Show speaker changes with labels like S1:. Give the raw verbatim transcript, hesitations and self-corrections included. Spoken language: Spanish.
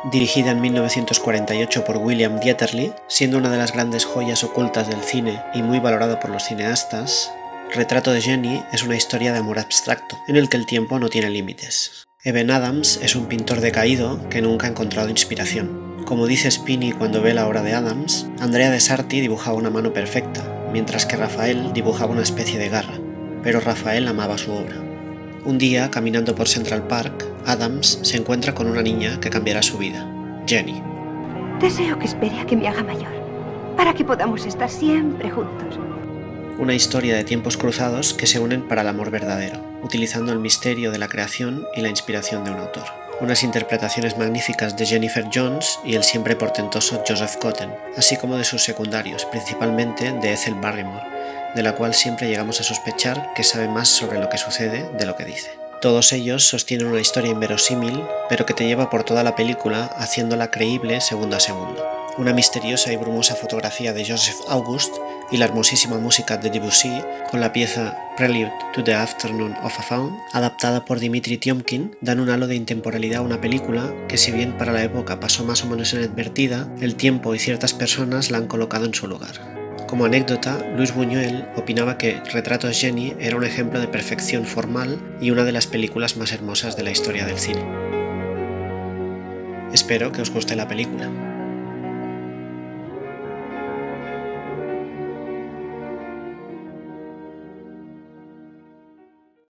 S1: dirigida en mil novecientos cuarenta y ocho por William Dieterle, siendo una de las grandes joyas ocultas del cine y muy valorada por los cineastas, Retrato de Jenny es una historia de amor abstracto, en el que el tiempo no tiene límites. Eben Adams es un pintor decaído que nunca ha encontrado inspiración. Como dice Spini cuando ve la obra de Adams, Andrea de Sarti dibujaba una mano perfecta, mientras que Rafael dibujaba una especie de garra, pero Rafael amaba su obra. Un día, caminando por Central Park, Adams se encuentra con una niña que cambiará su vida, Jenny.
S2: Deseo que espere a que me haga mayor, para que podamos estar siempre juntos.
S1: Una historia de tiempos cruzados que se unen para el amor verdadero, utilizando el misterio de la creación y la inspiración de un autor. Unas interpretaciones magníficas de Jennifer Jones y el siempre portentoso Joseph Cotten, así como de sus secundarios, principalmente de Ethel Barrymore, de la cual siempre llegamos a sospechar que sabe más sobre lo que sucede de lo que dice. Todos ellos sostienen una historia inverosímil, pero que te lleva por toda la película haciéndola creíble segundo a segundo. Una misteriosa y brumosa fotografía de Joseph Auguste y la hermosísima música de Debussy con la pieza Prelude to the Afternoon of a Faun, adaptada por Dmitri Tiomkin, dan un halo de intemporalidad a una película que, si bien para la época pasó más o menos inadvertida, el tiempo y ciertas personas la han colocado en su lugar. Como anécdota, Luis Buñuel opinaba que Retrato de Jenny era un ejemplo de perfección formal y una de las películas más hermosas de la historia del cine. Espero que os guste la película.